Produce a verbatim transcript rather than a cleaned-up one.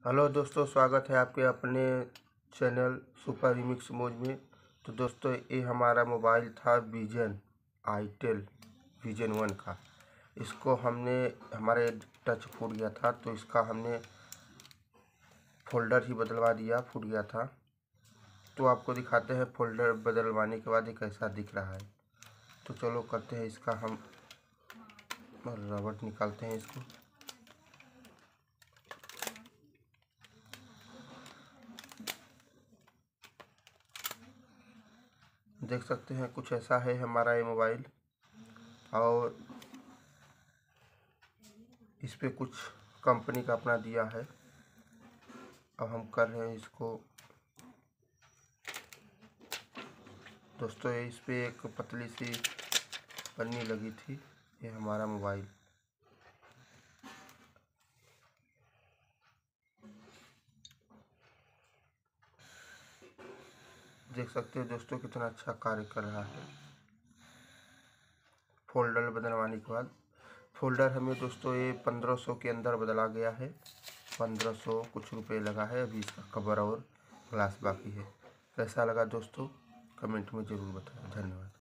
Hello दोस्तों, स्वागत है आपके अपने चैनल सुपर रिमिक्स मौज में। तो दोस्तों, ये हमारा मोबाइल था विजन आईटेल विजन वन का। इसको हमने हमारे टच फूट गया था, तो इसका हमने फोल्डर ही बदलवा दिया, फूट गया था। तो आपको दिखाते हैं फोल्डर बदलवाने के बाद ये कैसा दिख रहा है। तो चलो करते हैं इसका, हम रबड़ निकालते हैं इसको। देख सकते हैं कुछ ऐसा है हमारा ये मोबाइल, और इस पे कुछ कंपनी का अपना दिया है। अब हम कर रहे हैं इसको। दोस्तों, इस पे एक पतली सी पन्नी लगी थी। ये हमारा मोबाइल देख सकते हो दोस्तों, कितना अच्छा कार्य कर रहा है। फोल्डर बदलवाने के बाद फोल्डर हमें दोस्तों ये पंद्रह सौ के अंदर बदला गया है। पंद्रह सौ कुछ रुपए लगा है। अभी इसका कवर और ग्लास बाकी है। कैसा लगा दोस्तों, कमेंट में ज़रूर बताएं। धन्यवाद।